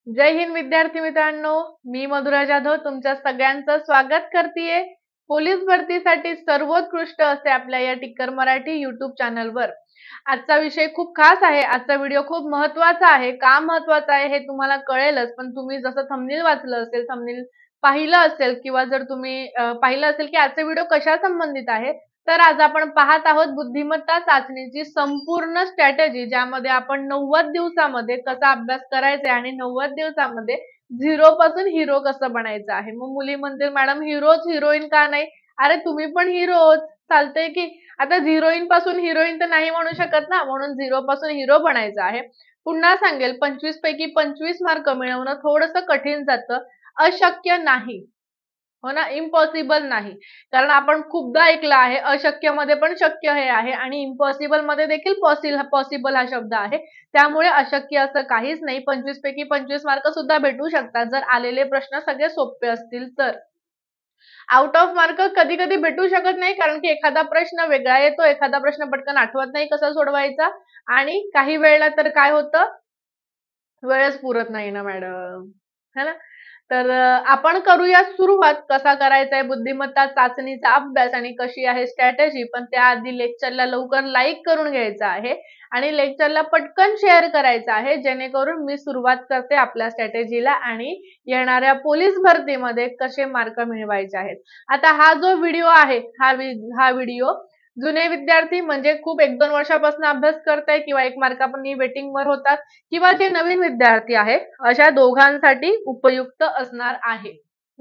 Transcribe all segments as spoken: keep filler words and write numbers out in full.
जय हिंद विद्यार्थी मित्रांनो, मी मधुरा जाधव तुमच्या सगळ्यांचं स्वागत करतेय पोलीस भरतीसाठी सर्वोत्कृष्ट असे आपल्या या टिक्कर मराठी युट्यूब चॅनलवर। आजचा विषय खूप खास आहे। आजचा व्हिडिओ खूप महत्त्वाचा आहे। का महत्त्वाचा आहे हे तुम्हाला कळेलच, पण तुम्ही जसं थंबनेल वाचलं असेल, थंबनेल पाहिलं असेल किंवा जर तुम्ही पाहिलं असेल की आजचा व्हिडिओ कशा संबंधित आहे, तर आज आपण पाहत आहोत बुद्धिमत्ता चाचणीची संपूर्ण स्ट्रॅटेजी, ज्यामध्ये आपण नव्वद दिवसामध्ये कसा अभ्यास करायचा आणि नव्वद दिवसामध्ये झिरो पासून हिरो कसं बनायचं आहे। मग मुली म्हणतील मॅडम हिरोच हिरोईन का नाही? अरे तुम्ही पण हिरोच, चालतंय की। आता हिरोईन पासून हिरोईन तर नाही म्हणू शकत ना, म्हणून झिरो पासून हिरो बनायचं आहे। पुन्हा सांगेल, पंचवीस पैकी पंचवीस मार्क मिळवणं थोडंसं कठीण जातं, अशक्य नाही, हो ना, इम्पॉसिबल नाही। कारण आपण खूपदा ऐकलं आहे अशक्य मध्ये पण शक्य हे आहे आणि इम्पॉसिबल मध्ये देखील पॉसिबल हा शब्द आहे। त्यामुळे अशक्य असं काहीच नाही। पंचवीस पैकी पंचवीस मार्क सुद्धा भेटू शकतात जर आलेले प्रश्न सगळे सोपे असतील तर। आउट ऑफ मार्क कधी कधी भेटू शकत नाही, कारण की एखादा प्रश्न वेगळा येतो, एखादा प्रश्न पटकन आठवत नाही कसा सोडवायचा, आणि काही वेळेला तर काय होतं, वेळच पुरत नाही ना मॅडम, है ना। तर आपण करूया सुरुवात कसा करायचा आहे बुद्धिमत्ता चाचणीचा अभ्यास आणि कशी आहे स्ट्रॅटेजी। पण त्याआधी लेक्चरला लवकर लाईक करून घ्यायचं आहे आणि लेक्चरला पटकन शेअर करायचं आहे, जेणेकरून मी सुरुवात करते आपल्या स्ट्रॅटेजीला आणि येणाऱ्या पोलीस भरतीमध्ये कसे मार्क मिळवायचे आहेत। आता हा जो व्हिडिओ आहे, हा हा व्हिडिओ जुने विद्यार्थी म्हणजे खूप एक दोन वर्षापासून अभ्यास करताय किंवा एक मार्कापासून वेटिंग वर होतात, किंवा जे नवीन विद्यार्थी आहेत, अशा दोघांसाठी उपयुक्त असणार आहे।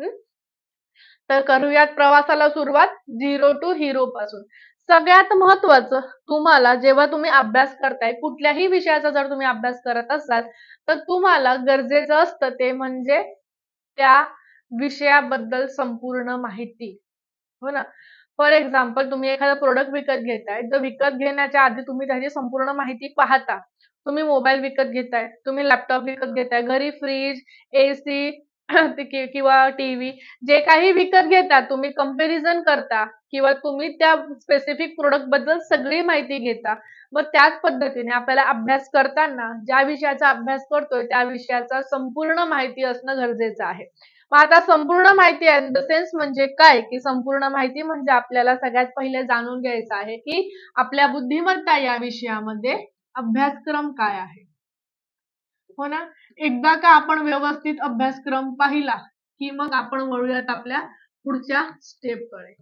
तर करूयात प्रवासाला सुरुवात झिरो टू हिरो पासून। सगळ्यात महत्त्वाचं, तुम्हाला जेव्हा तुम्ही अभ्यास करताय, कुठल्याही विषयाचा जर तुम्ही अभ्यास करत असाल, तर तुम्हाला गरजेचं असतं ते म्हणजे त्या विषयाबद्दल संपूर्ण माहिती, हो ना। फॉर एक्झाम्पल, तुम्ही एखादा प्रोडक्ट विकत घेताय, तर विकत घेण्याच्या आधी तुम्ही त्याची संपूर्ण माहिती पाहता। तुम्ही मोबाईल विकत घेताय, तुम्ही लॅपटॉप विकत घेताय, घरी फ्रीज, एसी किंवा टीव्ही जे काही विकत घेता, तुम्ही कंपॅरिझन करता किंवा तुम्ही त्या स्पेसिफिक प्रोडक्ट बद्दल सगळी माहिती घेता। मग त्याच पद्धतीने आपल्याला अभ्यास करताना ज्या विषयाचा अभ्यास करतोय त्या विषयाचा संपूर्ण माहिती असणं गरजेचं आहे। मग आता संपूर्ण माहिती इन द सेन्स म्हणजे काय, की संपूर्ण माहिती म्हणजे आपल्याला सगळ्यात पहिले जाणून घ्यायचं आहे की आपल्या बुद्धिमत्ता या विषयामध्ये अभ्यासक्रम काय आहे, हो ना। एकदा का आपण व्यवस्थित अभ्यासक्रम पाहिला की मग आपण वळूयात आपल्या पुढच्या स्टेपकडे।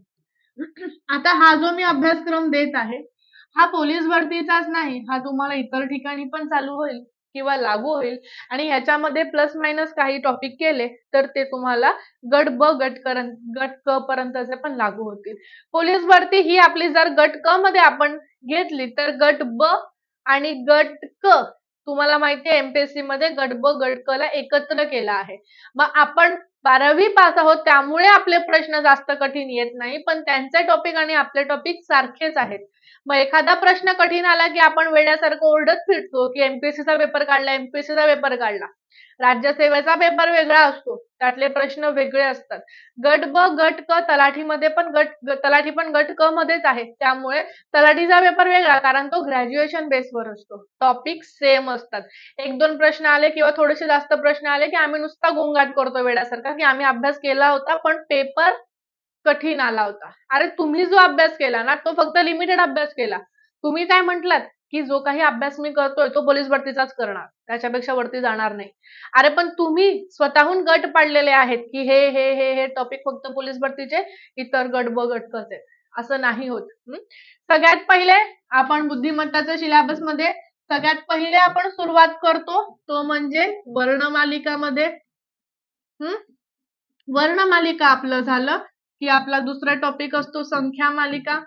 आता हा जो मी अभ्यासक्रम देत आहे, हा पोलीस भरतीचाच नाही, हा तुम्हाला इतर ठिकाणी पण चालू होईल किंवा लागू होईल, आणि ह्याच्यामध्ये प्लस मायनस काही टॉपिक केले तर ते तुम्हाला गट ब गट गट क पर्यंतचे पण लागू होतील। पोलीस भरती ही आपली जर गट क मध्ये आपण घेतली, तर गट ब आणि गट क तुम्हाला माहिती आहे एमपीएससी मध्ये गट ब गट क ला एकत्र केला आहे। मग आपण बारावी पास आहोत, त्यामुळे आपले प्रश्न जास्त कठीण येत नाही, पण त्यांचे टॉपिक आणि आपले टॉपिक सारखेच आहेत। मग एखादा प्रश्न कठीण आला की आपण वेड्यासारखं ओरडत फिरतो की एमपीएससीचा पेपर काढला, एमपीएससीचा पेपर काढला। राज्यसेवेचा पेपर वेगळा असतो, त्यातले प्रश्न वेगळे असतात। गट ब गट क तलाठीमध्ये पण गट तलाठी पण गट क मध्येच आहे, त्यामुळे तलाठीचा पेपर वेगळा, कारण तो ग्रॅज्युएशन बेसवर असतो, टॉपिक सेम असतात। एक दोन प्रश्न आले किंवा थोडेसे जास्त प्रश्न आले की आम्ही नुसता गोंगाट करतो वेड्यासारखा की आम्ही अभ्यास केला होता पण पेपर कठीण आला होता। अरे तुम्ही जो अभ्यास केला ना, तो फक्त लिमिटेड अभ्यास केला। तुम्ही काय म्हटलात की जो काही अभ्यास मी करतोय तो पोलीस भरतीचाच करणार, त्याच्यापेक्षा वरती जाणार नाही। अरे पण तुम्ही स्वतःहून गट पाडलेले आहेत की हे हे हे हे टॉपिक फक्त पोलीस भरतीचे, इतर गट ब गट क चे, असं नाही होत। सगळ्यात पहिले आपण बुद्धिमत्ताच्या सिलेबस मध्ये सगळ्यात पहिले आपण सुरुवात करतो तो म्हणजे वर्णमालिका मध्ये। हम्म वर्णमालिका आपलं झालं की आपला दुसरा टॉपिक असतो संख्या मालिका।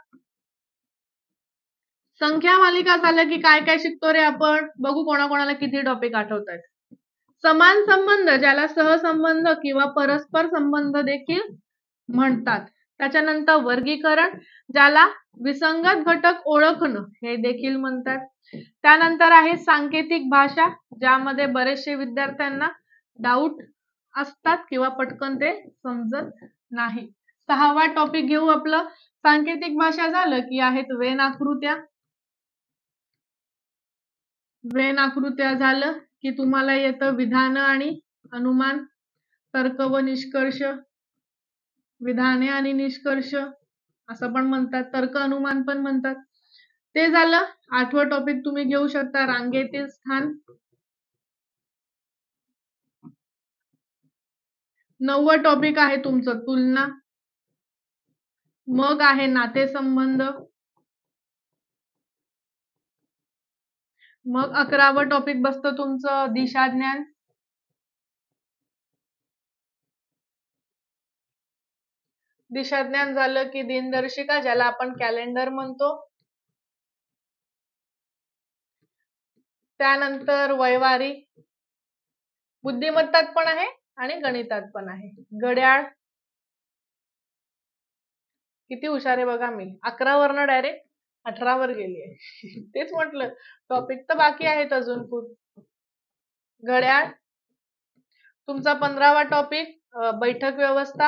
संख्या मालिका झालं की काय काय शिकतो रे आपण, बघू कोणाकोणाला किती टॉपिक आठवत आहेत। समान संबंध, ज्याला सहसंबंध किंवा परस्पर संबंध देखील म्हणतात। त्याच्यानंतर वर्गीकरण, ज्याला विसंगत घटक ओळखणं हे देखील म्हणतात। त्यानंतर आहे सांकेतिक भाषा, ज्यामध्ये बरेचसे विद्यार्थ्यांना डाऊट असतात किंवा पटकन ते समजत नाही। सहावा टॉपिक घेऊ आपलं सांकेतिक भाषा झालं की आहेत वेन आकृत्या, वेन आकृत्या झालं की तुम्हाला येतं विधान आणि अनुमान, तर्क व निष्कर्ष, विधाने आणि निष्कर्ष असं पण म्हणतात, तर्क अनुमान पण म्हणतात. ते झालं. आठवं टॉपिक तुम्ही घेऊ शकता रांगेतील स्थान. नववं टॉपिक आहे तुमचं तुलना. मग आहे नातेसंबंध. मग अकरावं टॉपिक बसतं तुमचं दिशाज्ञान. दिशाज्ञान झालं की दिनदर्शिका, ज्याला आपण कॅलेंडर म्हणतो. त्यानंतर वैवारी, बुद्धिमत्तात पण आहे आणि गणितात पण आहे. घड्याळ, किती हुशार आहे बघा मी, अकरा वरनं डायरेक्ट अठरा वर गेली. तेच म्हटलं टॉपिक तर बाकी आहेत अजून खूप. घड्याळ. तुमचा पंधरावा टॉपिक बैठक व्यवस्था.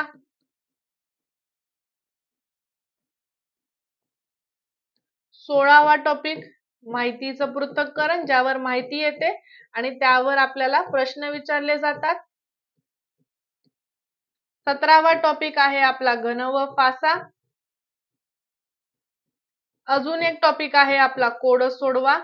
सोळावा टॉपिक माहितीचं पृथक्करण, ज्यावर माहिती येते आणि त्यावर आपल्याला प्रश्न विचारले जातात. सतरावा टॉपिक आहे आपला घन व फासा. अजून एक टॉपिक आहे आपला कोड सोडवा.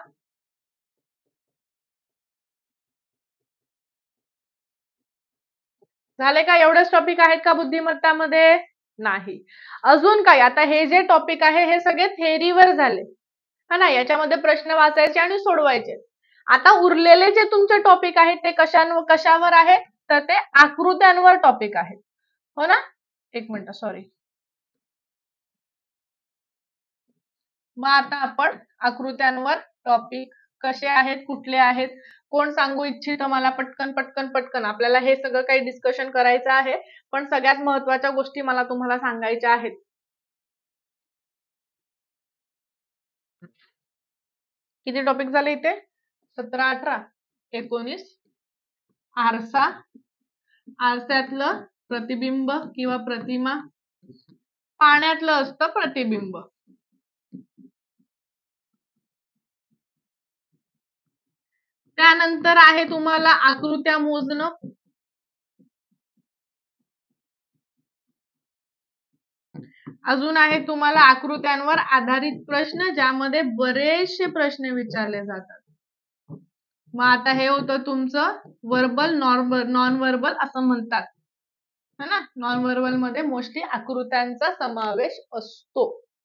झाले का? एवढेच टॉपिक आहेत का बुद्धिमत्तामध्ये? नाही. अजून काय? आता हे जे टॉपिक आहे हे सगळे थेअरीवर झाले हा ना, याच्यामध्ये प्रश्न वाचायचे आणि सोडवायचे. आता उरलेले जे तुमचे टॉपिक आहेत ते कशावर कशावर आहेत? तर ते आकृत्यांवर टॉपिक आहेत, हो ना. एक मिनिट, सॉरी. मग आता आपण आकृत्यांवर टॉपिक कसे आहेत, कुठले आहेत, कोण सांगू इच्छित मला? पटकन पटकन पटकन आपल्याला हे सगळं काही डिस्कशन करायचं आहे, पण सगळ्यात महत्त्वाच्या गोष्टी मला तुम्हाला सांगायच्या आहेत. किती टॉपिक झाले इथे? सतरा, अठरा, एकोणीस. आरसा, आरशातलं प्रतिबिंब किंवा प्रतिमा. पाण्यातलं असतं प्रतिबिंब. त्यानंतर आहे तुम्हाला आकृत्या मोजणं. अजून आहे तुम्हाला आकृत्यांवर आधारित प्रश्न, ज्यामध्ये बरेचसे प्रश्न विचारले जातात. मग आता हे होतं तुमचं वर्बल, नॉन वर्बल असं म्हणतात, है ना. नॉन वर्बल मध्ये मोस्टली आकृत्यांचा समावेश असतो.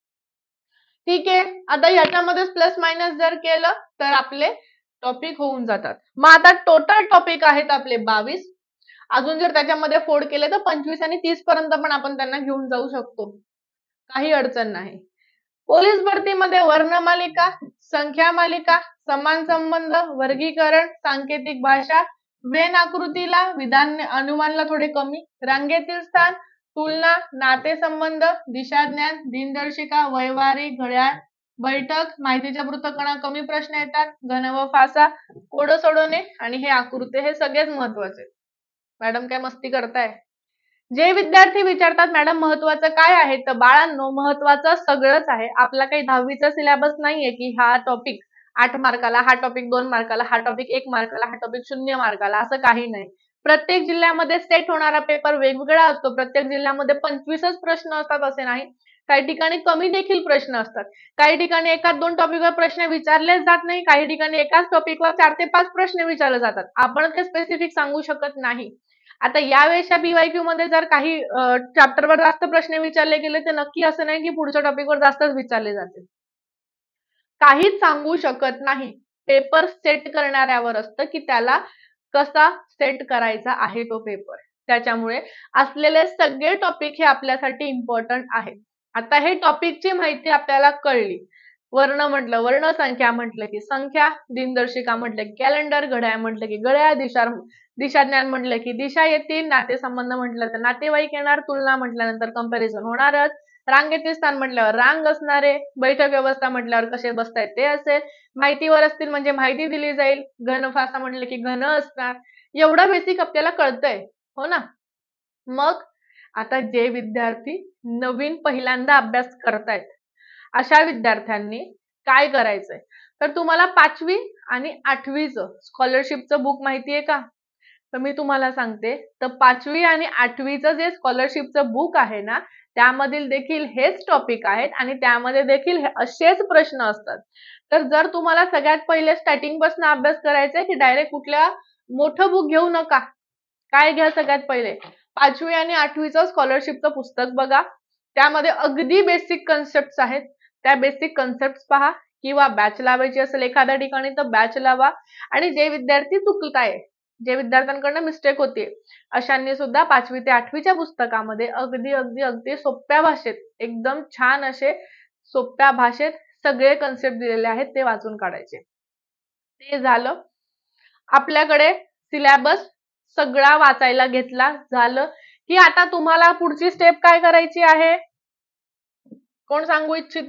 ठीक आहे. आता याच्यामध्ये प्लस मायनस जर केलं तर आपले टॉपिक होऊन जातात. मग आता टोटल टॉपिक आहेत आपले बावीस. अजून जर त्याच्यामध्ये फोड केले तर पंचवीस आणि तीस पर्यंत पण आपण त्यांना घेऊन जाऊ शकतो, काही अडचण नाही. पोलीस भरतीमध्ये वर्णमालिका, संख्या मालिका, समान संबंध, वर्गीकरण, सांकेतिक भाषा, वेन आकृतीला, विधान अनुमानला थोडे कमी, रांगेतील स्थान, तुलना, नातेसंबंध, दिशाज्ञान, दिनदर्शिका, वैवारी, घड्याळ, बैठक, माहितीच्या पृथक्करणात कमी प्रश्न येतात, घन व फासा, कोड सोडवणे आणि हे आकृती, हे सगळेच महत्वाचे. मॅडम काय मस्ती करताय? जे विद्यार्थी विचारतात मॅडम महत्वाचं काय आहे, तर बाळांनो महत्वाचं सगळंच आहे. आपला काही दहावीचा सिलेबस नाहीये की हा टॉपिक आठ मार्काला, हा टॉपिक दोन मार्काला, हा टॉपिक एक मार्काला, हा टॉपिक शून्य मार्काला, असं काही नाही. प्रत्येक जिल्ह्यामध्ये सेट होणारा पेपर वेगवेगळा असतो. प्रत्येक जिल्ह्यामध्ये पंचवीसच प्रश्न असतात असे नाही, काही ठिकाणी कमी देखील प्रश्न असतात. काही ठिकाणी एकाच दोन टॉपिकवर प्रश्न विचारलेच जात नाही, काही ठिकाणी एकाच टॉपिकवर चार ते पाच प्रश्न विचारले जातात. आपण ते स्पेसिफिक सांगू शकत नाही. आता यावेळेसच्या पीवायक्यू मध्ये जर काही चॅप्टरवर जास्त प्रश्न विचारले गेले तर नक्की असं नाही की पुढच्या टॉपिकवर जास्तच विचारले जाते, काहीच सांगू शकत नाही. पेपर सेट करणाऱ्यावर असतं की त्याला कसा सेट करायचा आहे तो पेपर. त्याच्यामुळे असलेले सगळे टॉपिक हे आपल्यासाठी इम्पॉर्टंट आहेत. आता हे टॉपिकची माहिती आपल्याला कळली. वर्ण म्हटलं वर्ण, संख्या म्हटलं की संख्या, दिनदर्शिका म्हटलं की कॅलेंडर, घड्याळ म्हटलं की घड्याळ, दिशा दिशाज्ञान म्हटलं की दिशा येतील, नातेसंबंध म्हटलं तर नातेवाईक येणार, तुलना म्हटल्यानंतर कंपॅरिझन होणारच, रांगेतील स्थान म्हटल्यावर रांग असणारे, बैठक व्यवस्था म्हटल्यावर कसे बसतायत ते असेल, माहितीवर असतील म्हणजे माहिती दिली जाईल, घन फासा म्हटलं की घन असणार. एवढं बेसिक आपल्याला कळतंय, हो ना. मग आता जे विद्यार्थी नवीन पहिल्यांदा अभ्यास करतायत अशा विद्यार्थ्यांनी काय करायचंय, तर तुम्हाला पाचवी आणि आठवीचं स्कॉलरशिपचं बुक माहितीये का? तर मी तुम्हाला सांगते, तर पाचवी आणि आठवीचं जे स्कॉलरशिपचं बुक आहे ना, त्यामधील देखील हेच टॉपिक आहेत आणि त्यामध्ये देखील असेच प्रश्न असतात. तर जर तुम्हाला सगळ्यात पहिले स्टार्टिंग पासून अभ्यास करायचा आहे की डायरेक्ट कुठल्या मोठं बुक घेऊ नका. काय घ्या सगळ्यात पहिले, पाचवी आणि आठवीचं स्कॉलरशिपचं पुस्तक बघा. त्यामध्ये अगदी बेसिक कन्सेप्ट आहेत. त्या बेसिक कन्सेप्ट पहा, किंवा बॅच लावायची असेल एखाद्या ठिकाणी तर बॅच लावा. आणि जे विद्यार्थी चुकताय, जे विद्यार्थ्यांकडून मिस्टेक होते, अशांनी सुद्धा पाचवी ते आठवीच्या पुस्तकामध्ये अगदी अगदी अगदी सोप्या भाषेत, एकदम छान असे सोप्या भाषेत सगळे कन्सेप्ट दिलेले आहेत ते वाचून काढायचे. ते झालं. आपल्याकडे सिलेबस सगळा वाचायला घेतला झालं की आता तुम्हाला पुढची स्टेप काय करायची आहे? कोण सांगू इच्छित?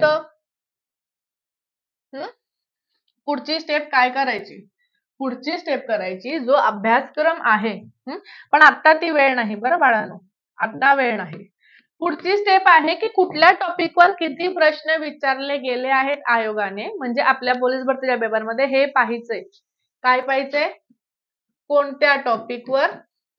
पुढची स्टेप काय करायची? पुढची स्टेप करायची, जो अभ्यासक्रम आहे, पण आता ती वेळ नाही बरं बाळांनो, आता वेळ नाही. पुढची स्टेप आहे की कुठल्या टॉपिकवर किती प्रश्न विचारले गेले आहेत आयोगाने, म्हणजे आपल्या पोलीस भरतीच्या पेपरमध्ये हे पाहायचंय. काय पाहायचंय? कोणत्या टॉपिकवर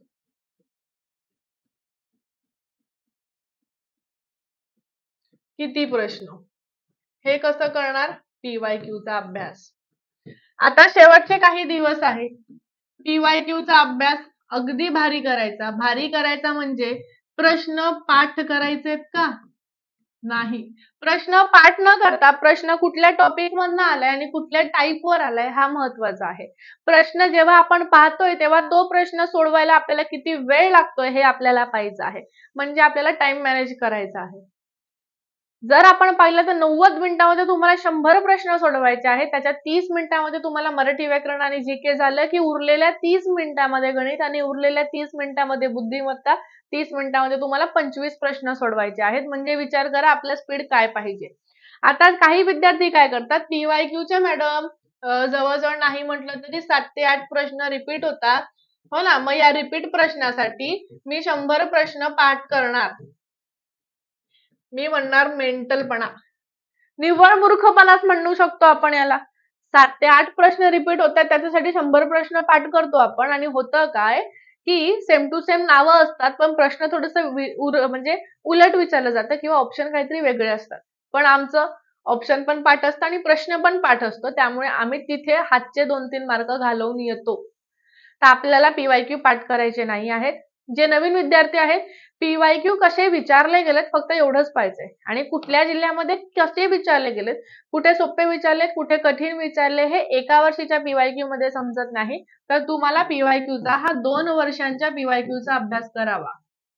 किती प्रश्न, हे कसं करणार? पीवायक्यू चा अभ्यास. आता शेवटचे काही दिवस आहेत. पीवायक्यू चा अभ्यास अगदी भारी करायचा. भारी करायचा म्हणजे प्रश्न पाठ करायचेत का? नाही. प्रश्न पाठ न करता प्रश्न कुठल्या टॉपिक मधनं आलाय आणि कुठल्या टाईपवर आलाय हा महत्वाचा आहे. प्रश्न जेव्हा आपण पाहतोय तेव्हा तो प्रश्न सोडवायला आपल्याला किती वेळ लागतोय हे आपल्याला पाहायचं आहे. म्हणजे आपल्याला टाइम मॅनेज करायचा आहे. जर आपण पाहिलं तर नव्वद मिनिटांमध्ये तुम्हाला शंभर प्रश्न सोडवायचे आहेत. त्याच्यात तीस मिनिटांमध्ये तुम्हाला मराठी व्याकरण आणि जीके झालं की उरलेल्या तीस मिनिटांमध्ये गणित आणि उरलेल्या तीस मिनिटांमध्ये बुद्धिमत्ता, तीस मिनिटांमध्ये तुम्हाला पंचवीस प्रश्न सोडवायचे आहेत. म्हणजे विचार करा आपलं स्पीड काय पाहिजे. आता काही विद्यार्थी काय करतात, पीवायक्यूच्या मॅडम जवळजवळ नाही म्हटलं तरी सात ते आठ प्रश्न रिपीट होतात, हो ना. मग या रिपीट प्रश्नासाठी मी शंभर प्रश्न पाठ करणार. मी म्हणणार मेंटलपणा, निव्वळ मूर्खपणाच म्हणू शकतो आपण याला. सात ते आठ प्रश्न रिपीट होतात त्याच्यासाठी शंभर प्रश्न पाठ करतो आपण, आणि होतं काय की सेम टू सेम नावं असतात पण प्रश्न थोडंसं म्हणजे उलट विचारलं जातं किंवा ऑप्शन काहीतरी वेगळे असतात. पण आमचं ऑप्शन पण पाठ असतं आणि प्रश्न पण पाठ असतो, त्यामुळे आम्ही तिथे हातचे दोन तीन मार्क घालवून येतो. तर आपल्याला पीवायक्यू पाठ करायचे नाही आहेत. जे नवीन विद्यार्थी आहेत, पीवायक्यू कसे विचारले गेलेत फक्त एवढंच पाहिजे, आणि कुठल्या जिल्ह्यामध्ये कसे विचारले गेलेत, कुठे सोपे विचारले, कुठे कठीण विचारले, हे एका वर्षीच्या पीवायक्यू मध्ये समजत नाही. तर तुम्हाला पीवायक्यूचा हा दोन वर्षांच्या पीवायक्यूचा अभ्यास करावा.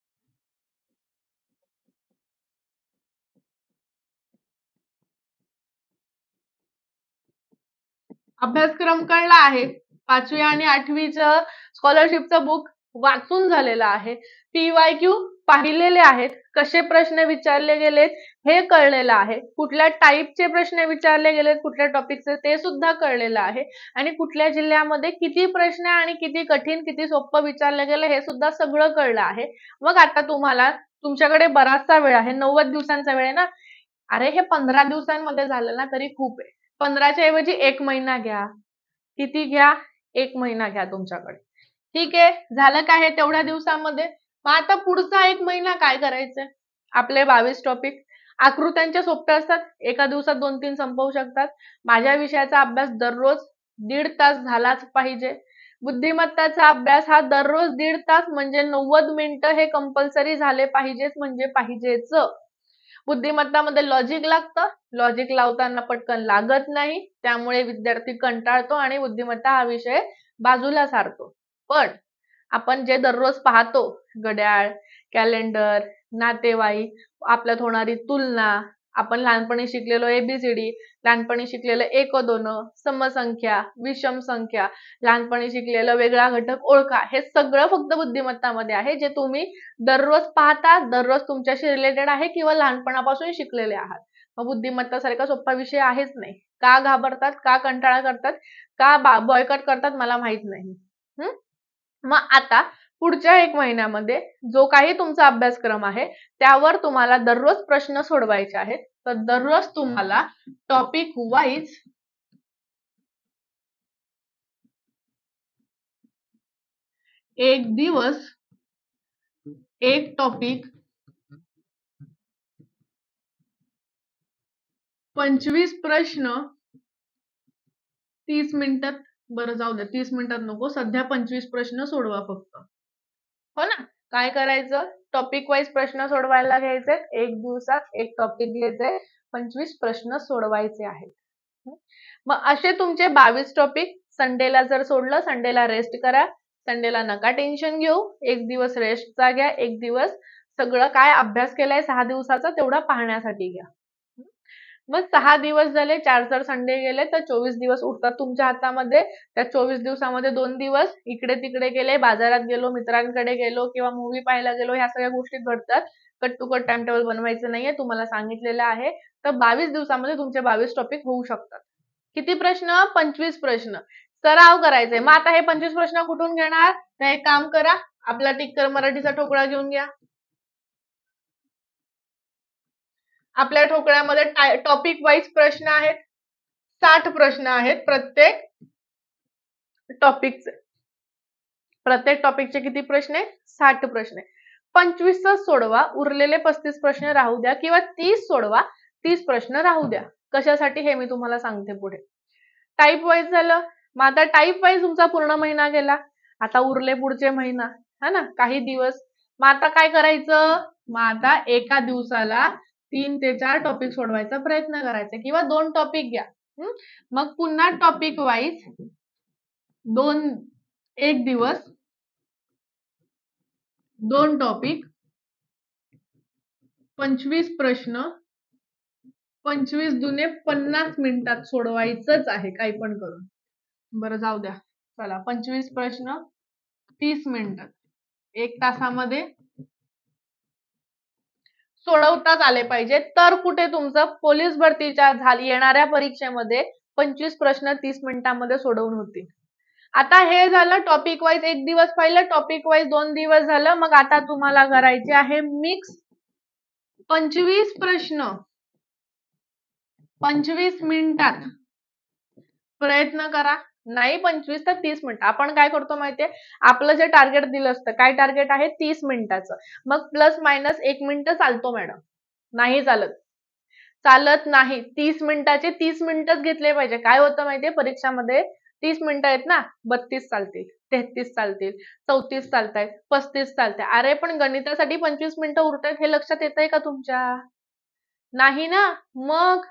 अभ्यासक्रम कळला आहे. पाचवी आणि आठवीचं स्कॉलरशिपचं बुक वाचून झालेलं आहे. पीवायक्यू पाहिलेले आहेत. कसे प्रश्न विचारले गेलेत हे कळलेलं आहे. कुठल्या टाईपचे प्रश्न विचारले गेलेत, कुठल्या टॉपिकचे ते सुद्धा कळलेलं आहे. आणि कुठल्या जिल्ह्यामध्ये किती प्रश्न आणि किती कठीण किती सोपं विचारलं गेलं हे सुद्धा सगळं कळलं आहे. मग आता तुम्हाला, तुमच्याकडे बराचसा वेळ आहे, नव्वद दिवसांचा वेळ आहे ना. अरे हे पंधरा दिवसांमध्ये झालं ना तरी खूप आहे. पंधराच्या ऐवजी एक महिना घ्या. किती घ्या? एक महिना घ्या तुमच्याकडे. ठीक आहे, झालं काय हे तेवढ्या दिवसामध्ये. मग आता पुढचा एक महिना काय करायचंय? आपले बावीस टॉपिक आकृत्यांच्या सोप्या असतात, एका दिवसात दोन तीन संपवू शकतात. माझ्या विषयाचा अभ्यास दररोज दीड तास झालाच पाहिजे. बुद्धिमत्ताचा अभ्यास हा दररोज दीड तास म्हणजे नव्वद मिनिटं हे कंपल्सरी झाले पाहिजेच, म्हणजे पाहिजेच. बुद्धिमत्तामध्ये लॉजिक लागतं, लॉजिक लावताना पटकन लागत नाही, त्यामुळे विद्यार्थी कंटाळतो आणि बुद्धिमत्ता हा विषय बाजूला सारतो. पण आपण जे दररोज पाहतो, घड्याळ, कॅलेंडर, नातेवाईक, आपल्यात होणारी तुलना, आपण लहानपणी शिकलेलो एबीसीडी, लहानपणी शिकलेलं एक दोन, समसंख्या, विषम संख्या, लहानपणी शिकलेलं वेगळा घटक ओळखा, हे सगळं फक्त बुद्धिमत्तामध्ये आहे, जे तुम्ही दररोज पाहता, दररोज तुमच्याशी रिलेटेड आहे किंवा लहानपणापासून शिकलेले आहात. मग बुद्धिमत्ता सारखा सोपा विषय आहेच नाही. का घाबरतात, का कंटाळा करतात, का बॉयकॉट करतात मला माहित नाही. हम्म मग आता पुढच्या एक महिन्यामध्ये जो काही तुमचा अभ्यासक्रम आहे त्यावर तुम्हाला दररोज प्रश्न सोडवायचे आहेत. तर दररोज तुम्हाला टॉपिक वाईज एक दिवस एक टॉपिक पंचवीस प्रश्न तीस मिनिटात. बरं जाऊ द्या, तीस मिनिटात नको, सध्या पंचवीस प्रश्न सोडवा फक्त. हो ना. काय करायचं, टॉपिक वाईज प्रश्न सोडवायला घ्यायचे. एक दिवसात एक टॉपिक घ्यायचे, पंचवीस प्रश्न सोडवायचे आहेत. मग असे तुमचे बावीस टॉपिक. संडेला जर सोडलं, संडेला रेस्ट करा. संडेला नका टेन्शन घेऊ. एक दिवस रेस्टचा घ्या. एक दिवस सगळं काय अभ्यास केलाय सहा दिवसाचा तेवढा पाहण्यासाठी घ्या. मग सहा दिवस झाले, चार चार संडे गेले तर चोवीस दिवस उरतात तुमच्या हातामध्ये. त्या चोवीस दिवसामध्ये दोन दिवस इकडे तिकडे गेले, बाजारात गेलो, मित्रांकडे गेलो किंवा मूवी पाहायला गेलो, ह्या सगळ्या गोष्टी घडतात. Cut to cut time table बनवायचं नाहीये, तुम्हाला सांगितलेलं आहे. तर बावीस दिवसामध्ये तुमचे बावीस टॉपिक होऊ शकतात. किती प्रश्न? पंचवीस प्रश्न. सराव करायचे. मग आता हे पंचवीस प्रश्न कुठून घेणार? तर एक काम करा, आपला टिक्कर मराठीचा ठोकळा घेऊन घ्या. आपल्या ठोकळ्यामध्ये टॉपिक वाईज प्रश्न आहेत. साठ प्रश्न आहेत प्रत्येक टॉपिकचे. प्रत्येक टॉपिकचे किती प्रश्न आहे? साठ प्रश्न आहे. पंचवीस सोडवा, उरलेले पस्तीस प्रश्न राहू द्या, किंवा तीस सोडवा, तीस प्रश्न राहू द्या. कशासाठी हे मी तुम्हाला सांगते पुढे. टाईप वाईज झालं. मग आता टाईप वाईज तुमचा पूर्ण महिना गेला. आता उरले पुढचे महिना, है ना, काही दिवस. मग आता काय करायचं? मग आता एका दिवसाला तीन ते चार टॉपिक सोडवायचा प्रयत्न करायचा, किंवा दोन टॉपिक घ्या. मग पुन्हा टॉपिक वाईज दोन एक दिवस दोन टॉपिक पंचवीस प्रश्न पंचवीस दुने पन्नास मिनिटात सोडवायचंच आहे, काही पण करून. बरं जाऊ द्या, चला पंचवीस प्रश्न तीस मिनिटात, एक तासामध्ये सोडवताच आले पाहिजे. तर कुठे तुमचं पोलीस भरतीच्या येणाऱ्या परीक्षेमध्ये पंचवीस प्रश्न तीस मिनिटांमध्ये सोडवून होतील. आता हे झालं टॉपिक वाईज एक दिवस पाहिलं, टॉपिक वाईज दोन दिवस झालं. मग आता तुम्हाला करायचे आहे मिक्स पंचवीस प्रश्न पंचवीस मिनिटात. प्रयत्न करा. नाही पंचवीस तर तीस मिनिट. आपण काय करतो माहितीये, आपलं जे टार्गेट दिलं असतं, काय टार्गेट आहे? तीस मिनिटाचं. मग प्लस मायनस एक मिनिट चालतो मॅडम? नाही चालत. चालत नाही. तीस मिनिटाचे तीस मिनिटच घेतले पाहिजे. काय होतं माहितीये, परीक्षामध्ये तीस मिनिटं आहेत ना, बत्तीस चालतील, तेहतीस चालतील, चौतीस चालतायत, पस्तीस चालते. अरे पण गणितासाठी पंचवीस मिनिटं उरतायत हे लक्षात येतंय का तुमच्या? नाही ना. मग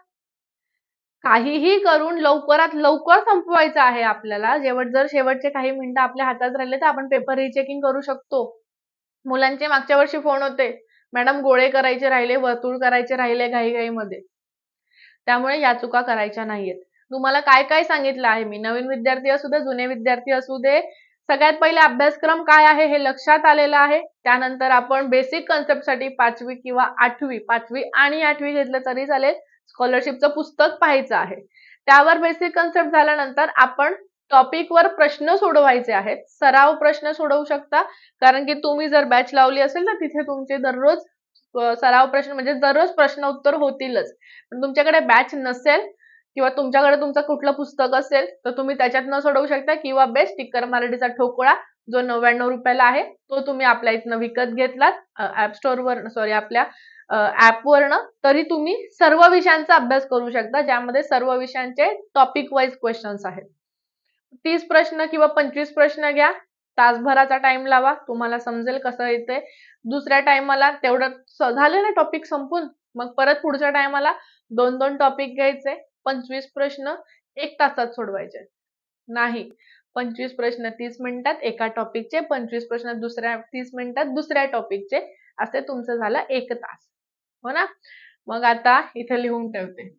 काहीही करून लवकरात लवकर संपवायचं आहे आपल्याला. जेवढ जर शेवटचे काही मिनिटं आपल्या हातात राहिले तर आपण पेपर रिचेकिंग करू शकतो. मुलांचे मागच्या वर्षी फोन होते, मॅडम गोळे करायचे राहिले, वर्तुळ करायचे राहिले घाईघाईमध्ये. त्यामुळे या चुका करायच्या नाहीयेत. तुम्हाला काय काय सांगितलं आहे मी, नवीन विद्यार्थी असू दे, जुने विद्यार्थी असू दे, सगळ्यात पहिले अभ्यासक्रम काय आहे हे लक्षात आलेलं आहे. त्यानंतर आपण बेसिक कन्सेप्टसाठी पाचवी किंवा आठवी पाचवी आणि आठवी घेतलं तरी चालेल, स्कॉलरशिपचं पुस्तक पाहायचं आहे. त्यावर बेसिक कन्सेप्ट झाल्यानंतर आपण टॉपिक वर प्रश्न सोडवायचे आहेत. सराव प्रश्न सोडवू शकता, कारण की तुम्ही जर बॅच लावली असेल ना, तिथे तुमचे दररोज सराव प्रश्न म्हणजे दररोज प्रश्न उत्तर होतीलच. पण तुमच्याकडे बॅच नसेल किंवा तुमच्याकडे तुमचं कुठलं पुस्तक असेल तर तुम्ही त्याच्यातनं सोडवू शकता, किंवा बेस्ट टिक्कर मराठीचा ठोकळा जो नव्याण्णव रुपयाला आहे तो तुम्ही आपल्या इथनं विकत घेतलात ऍप स्टोअरवर, सॉरी आपल्या ऍप वरनं, तरी तुम्ही सर्व विषयांचा अभ्यास करू शकता, ज्यामध्ये सर्व विषयांचे टॉपिक वाईज क्वेश्चन्स आहेत. तीस प्रश्न किंवा पंचवीस प्रश्न घ्या, तासभराचा टाइम लावा, तुम्हाला समजेल कसं येते. दुसऱ्या टाइमाला तेवढं झालं ना टॉपिक संपून, मग परत पुढच्या टाइमाला दोन दोन टॉपिक घ्यायचे, पंचवीस प्रश्न एक तासात सोडवायचे. नाही, पंचवीस प्रश्न तीस मिनिटात एका टॉपिकचे, पंचवीस प्रश्न दुसऱ्या तीस मिनिटात दुसऱ्या टॉपिकचे, असे तुमचं झालं एक तास. हो ना. मग आता इथे लिहून ठेवते.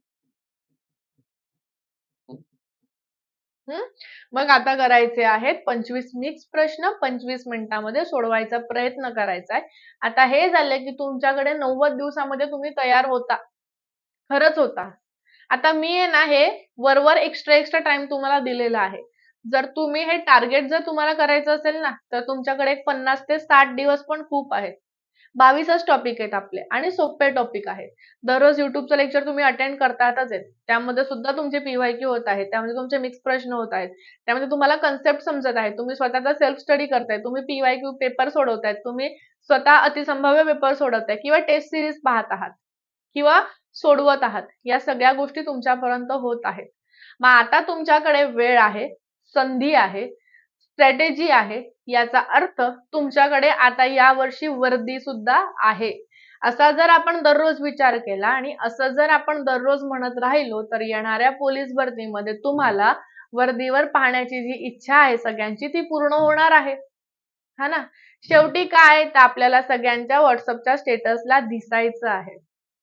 मग आता करायचे आहेत पंचवीस मिक्स प्रश्न पंचवीस मिनिटांमध्ये सोडवायचा प्रयत्न करायचा आहे. आता हे झाले की तुमच्याकडे नव्वद दिवसामध्ये तुम्ही तयार होता, खरंच होता. आता मी आहे ना हे वरवर एक्स्ट्रा एक्स्ट्रा टाइम तुम्हाला दिलेला आहे. जर तुम्ही हे टार्गेट जर तुम्हाला करायचं असेल ना, तर तुमच्याकडे पन्नास ते साठ दिवस पण खूप आहेत. बावीसच टॉपिक आहेत आपले आणि सोपे टॉपिक आहेत. दररोज युट्यूबचं लेक्चर तुम्ही अटेंड करतातच आहेत. त्यामध्ये सुद्धा तुमचे पीवायक्यू होत आहेत, त्यामध्ये तुमचे मिक्स प्रश्न होत आहेत, त्यामध्ये तुम्हाला कन्सेप्ट समजत आहे, तुम्ही स्वतःचा सेल्फ स्टडी करताय, तुम्ही पीवायक्यू पेपर सोडवतायत, तुम्ही स्वतः अतिसंभाव्य पेपर सोडवताय किंवा टेस्ट सिरीज पाहत आहात किंवा सोडवत आहात. या सगळ्या गोष्टी तुमच्यापर्यंत होत आहेत. मग आता तुमच्याकडे वेळ आहे, संधी आहे, स्ट्रॅटेजी आहे. याचा अर्थ तुमच्याकडे आता या वर्षी वर्दी सुद्धा आहे. असा जर आपण दररोज विचार केला आणि असं जर आपण दररोज म्हणत राहिलो तर येणाऱ्या पोलीस भरतीमध्ये तुम्हाला वर्दीवर पाहण्याची जी इच्छा आहे सगळ्यांची ती पूर्ण होणार आहे. हा ना. शेवटी काय तर आपल्याला सगळ्यांच्या व्हॉट्सअपच्या स्टेटसला दिसायचं आहे.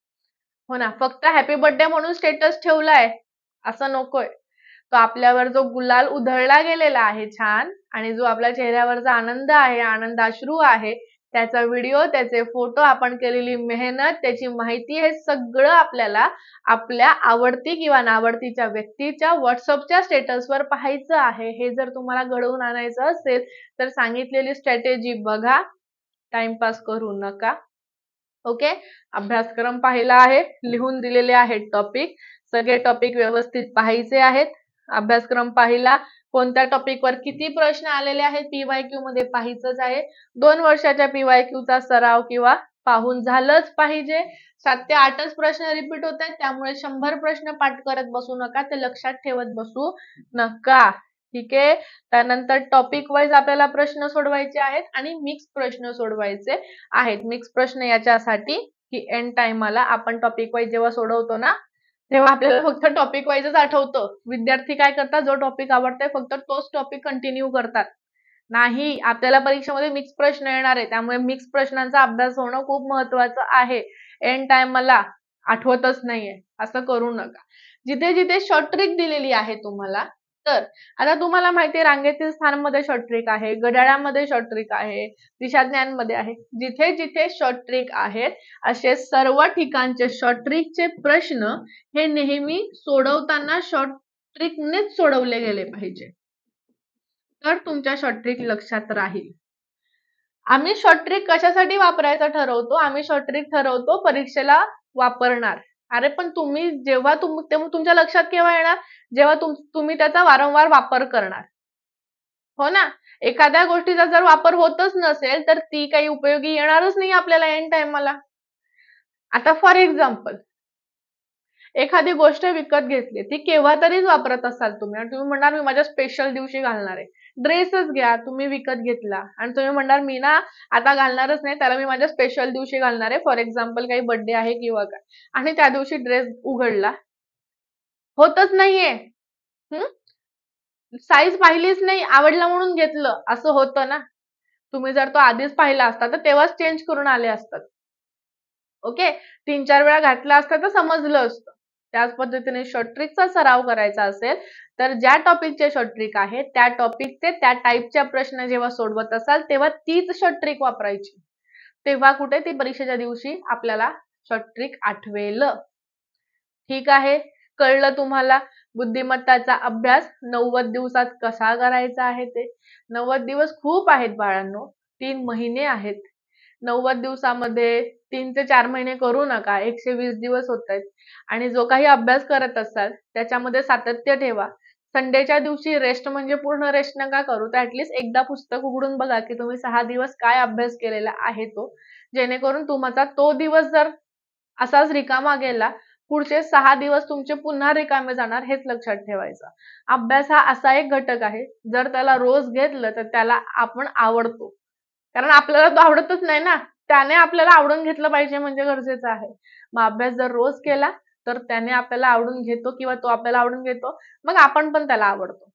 हो ना. फक्त हॅपी बर्थडे म्हणून स्टेटस ठेवलाय असं नकोय. तो आपल्यावर जो गुलाल उधळला गेलेला आहे छान आणि जो आपल्या चेहऱ्यावरचा आनंद आहे, आनंदाश्रू आहे, त्याचा व्हिडिओ, त्याचे फोटो, आपण केलेली मेहनत, त्याची माहिती, हे सगळं आपल्याला आपल्या आवडती किंवा नावडतीच्या व्यक्तीच्या व्हॉट्सअपच्या स्टेटसवर पाहायचं आहे. हे जर तुम्हाला घडवून आणायचं असेल तर सांगितलेली स्ट्रॅटेजी बघा, टाइमपास करू नका. ओके. अभ्यासक्रम पाहिला आहे, लिहून दिलेले आहेत टॉपिक, सगळे टॉपिक व्यवस्थित पाहायचे आहेत. अभ्यासक्रम पाहिला, कोणत्या टॉपिकवर किती प्रश्न आलेले आहेत पीवायक्यू मध्ये पाहायचंच आहे. दोन वर्षाच्या पीवायक्यूचा सराव किंवा पाहून झालंच पाहिजे. सात ते आठच प्रश्न रिपीट होत आहेत, त्यामुळे शंभर प्रश्न पाठ करत बसू नका, ते लक्षात ठेवत बसू नका. ठीक आहे. त्यानंतर टॉपिक वाईज आपल्याला प्रश्न सोडवायचे आहेत आणि मिक्स प्रश्न सोडवायचे आहेत. मिक्स प्रश्न याच्यासाठी की एंड टाइमला आपण टॉपिक वाईज जेव्हा सोडवतो ना तेव्हा आपल्याला फक्त टॉपिक वाईजच आठवतं. विद्यार्थी काय करतात, जो टॉपिक आवडतोय फक्त तोच टॉपिक कंटिन्यू करतात. नाही, आपल्याला परीक्षेमध्ये मिक्स प्रश्न येणार आहे, त्यामुळे मिक्स प्रश्नांचा अभ्यास होणं खूप महत्वाचं आहे. एंड टाइमला आठवतच नाहीये असं करू नका. जिथे जिथे शॉर्ट ट्रिक दिलेली आहे तुम्हाला, तर आता तुम्हाला माहिती आहे रांगेतील स्थानमध्ये शॉर्ट ट्रिक आहे, घड्याळामध्ये शॉर्ट ट्रिक आहे, दिशाज्ञान मध्ये आहे. जिथे जिथे शॉर्ट ट्रिक आहेत असे सर्व ठिकाणचे शॉर्ट ट्रिकचे प्रश्न हे नेहमी सोडवताना शॉर्ट ट्रिकनेच सोडवले गेले पाहिजे, तर तुमच्या शॉर्ट ट्रिक लक्षात राहील. आम्ही शॉर्ट ट्रिक कशासाठी वापरायचं ठरवतो, आम्ही शॉर्ट ट्रिक ठरवतो परीक्षेला वापरणार. अरे पण तुम्ही जेव्हा तुम तुमच्या लक्षात केव्हा येणार, जेव्हा तुम्ही त्याचा वारंवार वापर करणार. हो ना. एखाद्या गोष्टीचा जर वापर होतच नसेल तर ती काही उपयोगी येणारच नाही आपल्याला एंड टाइमला. आता फॉर एक्झाम्पल एखादी गोष्ट विकत घेतली, ती केव्हा तरीच वापरत असाल तुम्ही आणि तुम्ही म्हणणार मी माझ्या स्पेशल दिवशी घालणार आहे. ड्रेसच घ्या, तुम्ही विकत घेतला आणि तुम्ही म्हणणार मी ना आता घालणारच नाही, त्याला मी माझ्या स्पेशल दिवशी घालणार आहे. फॉर एक्झाम्पल काही बर्थडे आहे किंवा काय, आणि त्या दिवशी ड्रेस उघडला, होतच नाहीये. हम्म साईज पाहिलीच नाही, आवडला म्हणून घेतलं, असं होतं ना. तुम्ही जर तो आधीच पाहिला असता तर तेव्हाच चेंज करून आले असतात. ओके. तीन चार वेळा घातला असता तर समजलं असतं. त्याच पद्धतीने शॉर्ट ट्रिकचा सराव करायचा असेल तर ज्या टॉपिकचे शॉर्ट ट्रिक आहे त्या टॉपिकचे त्या टाईपच्या प्रश्न जेव्हा सोडवत असाल तेव्हा तीच शॉर्ट ट्रिक वापरायची. तेव्हा कुठे ती परीक्षेच्या दिवशी आपल्याला शॉर्ट ट्रिक आठवेल. ठीक आहे. कळलं तुम्हाला बुद्धिमत्ताचा अभ्यास नव्वद दिवसात कसा करायचा आहे ते. नव्वद दिवस खूप आहेत बाळांनो, तीन महिने आहेत. नव्वद दिवसामध्ये तीन ते चार महिने करू नका, एकशे वीस दिवस होत आहेत. आणि जो काही अभ्यास करत असाल त्याच्यामध्ये सातत्य ठेवा. संडेच्या दिवशी रेस्ट म्हणजे पूर्ण रेस्ट नका करू, तर ऍटलीस्ट एकदा पुस्तक उघडून बघा की तुम्ही सहा दिवस काय अभ्यास केलेला आहे तो, जेणेकरून तुमचा तो दिवस जर असाच रिकामा गेला पुढचे सहा दिवस तुमचे पुन्हा रिकामे जाणार, हेच लक्षात ठेवायचं. अभ्यास हा असा एक घटक आहे, जर त्याला रोज घेतलं तर त्याला आपण आवडतो, कारण आपल्याला तो आवडतच नाही ना, त्याने आपल्याला आवडून घेतलं पाहिजे म्हणजे गरजेचं आहे. मग अभ्यास जर रोज केला तर त्याने आपल्याला आवडून घेतो किंवा तो आपल्याला आवडून घेतो, मग आपण पण त्याला आवडतो.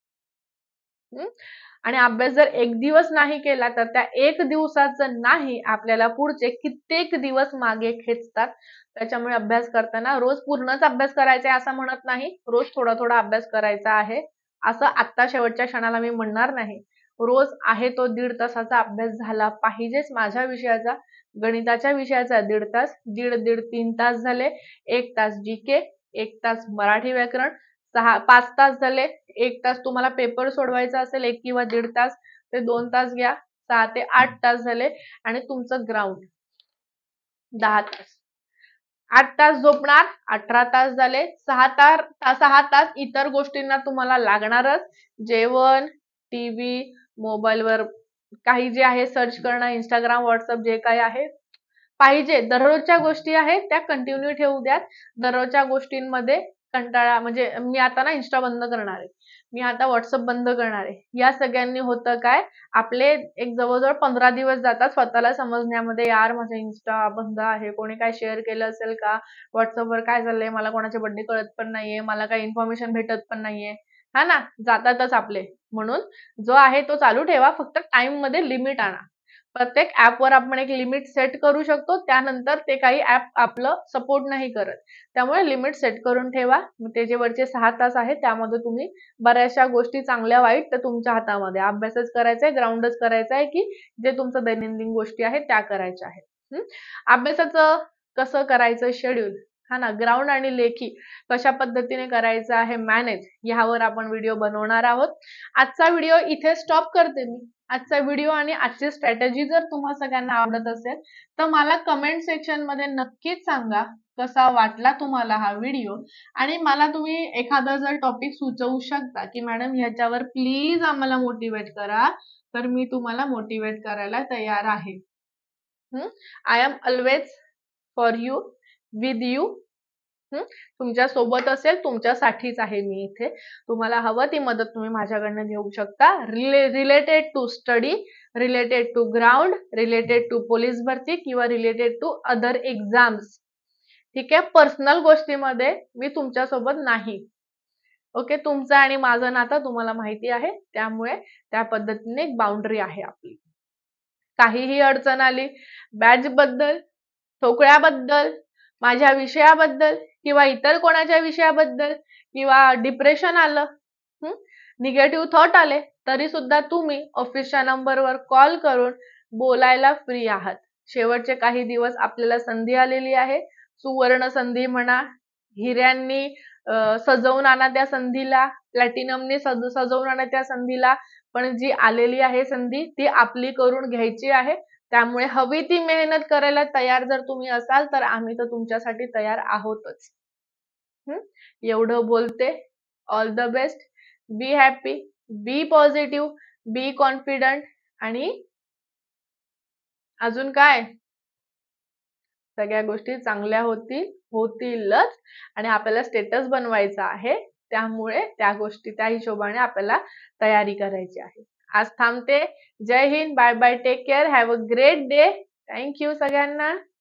आणि अभ्यास जर एक दिवस नाही केला तर त्या एक दिवसाचं नाही आपल्याला पुढचे कित्येक दिवस मागे खेचतात. त्याच्यामुळे अभ्यास करताना रोज पूर्णच अभ्यास करायचा आहे असं म्हणत नाही, रोज थोडा थोडा अभ्यास करायचा आहे असं आत्ता शेवटच्या क्षणाला मी म्हणणार नाही. रोज आहे तो दीड तासाचा अभ्यास झाला पाहिजेच. माझ्या विषयाचा, गणिताच्या विषयाचा दीड तास, दीड दीड तीन तास झाले. एक तास जी के, एक तास मराठी व्याकरण, सहा पाच तास झाले. एक तास तुम्हाला पेपर सोडवायचा असेल एक किंवा दीड तास, ते दोन तास घ्या. सहा ते आठ तास झाले. आणि तुमचं ग्राउंड दहा तास. आठ तास झोपणार, अठरा तास झाले. सहा तास सहा तास इतर गोष्टींना तुम्हाला लागणारच. जेवण, टीव्ही, मोबाईलवर काही जे आहे सर्च करणं, इंस्टाग्राम, व्हॉट्सअप जे काही आहे पाहिजे. दररोजच्या गोष्टी आहेत त्या कंटिन्यू ठेवू द्यात. दररोजच्या गोष्टींमध्ये कंटाळा म्हणजे मी आता ना इंस्टा बंद करणार आहे, मी आता व्हॉट्सअप बंद करणार आहे. या सगळ्यांनी होतं काय, आपले एक जवळजवळ पंधरा दिवस जातात स्वतःला समजण्यामध्ये. यार माझं इंस्टा बंद आहे, कोणी काय शेअर केलं असेल का, व्हॉट्सअपवर काय चाललंय, मला कोणाचे बर्थडे कळत पण नाहीये, मला काही इन्फॉर्मेशन भेटत पण नाहीये, हा ना, जातातच आपले. म्हणून जो आहे तो चालू ठेवा, फक्त टाइम मध्ये लिमिट आणा. प्रत्येक ऍपवर आपण एक लिमिट सेट करू शकतो, त्यानंतर ते काही ऍप आपलं सपोर्ट नाही करत. त्यामुळे लिमिट सेट करून ठेवा. ते जे वरचे सहा तास आहेत त्यामध्ये तुम्ही बऱ्याचशा गोष्टी चांगल्या वाईट तर तुमच्या हातामध्ये, अभ्यासच करायचा आहे, ग्राउंडच करायचा आहे, की जे तुमचं दैनंदिन गोष्टी आहेत त्या करायच्या आहेत. अभ्यासाचं कसं करायचं शेड्यूल, हा ना, ग्राउंड आणि लेखी कशा पद्धतीने करायचं आहे मॅनेज, यावर आपण व्हिडिओ बनवणार आहोत. आजचा व्हिडिओ इथे स्टॉप करते मी. आजचा व्हिडिओ आणि आजची स्ट्रॅटेजी जर तुम्हा सगळ्यांना आवडत असेल तर मला कमेंट सेक्शन मध्ये नक्कीच सांगा कसा वाटला तुम्हाला हा व्हिडिओ. आणि मला तुम्ही एखादा जर टॉपिक सुचवू शकता की मॅडम ह्याच्यावर प्लीज आम्हाला मोटिवेट करा, तर मी तुम्हाला मोटिवेट करायला तयार आहे. I am always for you, with you. तुमच्या सोबत असेल, तुमच्यासाठीच आहे मी इथे. तुम्हाला हवं ती मदत तुम्ही माझ्याकडनं घेऊ शकता. Related to study, related to ground, related to police भरती किंवा रिलेटेड टू अदर एक्झाम्स. ठीक आहे, पर्सनल गोष्टीमध्ये मी तुमच्या सोबत नाही. ओके, तुमचं आणि माझं नातं तुम्हाला माहिती आहे, त्यामुळे त्या पद्धतीने एक बाउंड्री आहे आपली. काहीही अडचण आली, बॅच बद्दल, ठोकळ्याबद्दल, माझ्या विषयाबद्दल किंवा इतर कोणाच्या विषयाबद्दल किंवा डिप्रेशन आलं, निगेटिव्ह थॉट आले, तरी सुद्धा तुम्ही ऑफिसच्या नंबरवर कॉल करून बोलायला फ्री आहात. शेवटचे काही दिवस आपल्याला संधी आलेली आहे, सुवर्ण संधी म्हणा, हिऱ्यांनी सजवून आणा त्या संधीला, प्लॅटिनमने सज सजवून आणा त्या संधीला, पण जी आलेली आहे संधी ती आपली करून घ्यायची आहे. त्यामुळे हवी ती मेहनत करायला तयार जर तुम्ही असाल तर आम्ही तर तुमच्यासाठी तयार आहोतच. एवढं बोलते. All the best. Be happy, be positive, be confident. आणि अजून काय, सगळ्या गोष्टी चांगल्या होतील, होतीलच. आणि आपल्याला स्टेटस बनवायचा आहे, त्यामुळे त्या गोष्टी त्या हिशोबाने आपल्याला तयारी करायची आहे. आज थांबते. जय हिंद, bye bye, take care, have a great day. Thank you सगळ्यांना.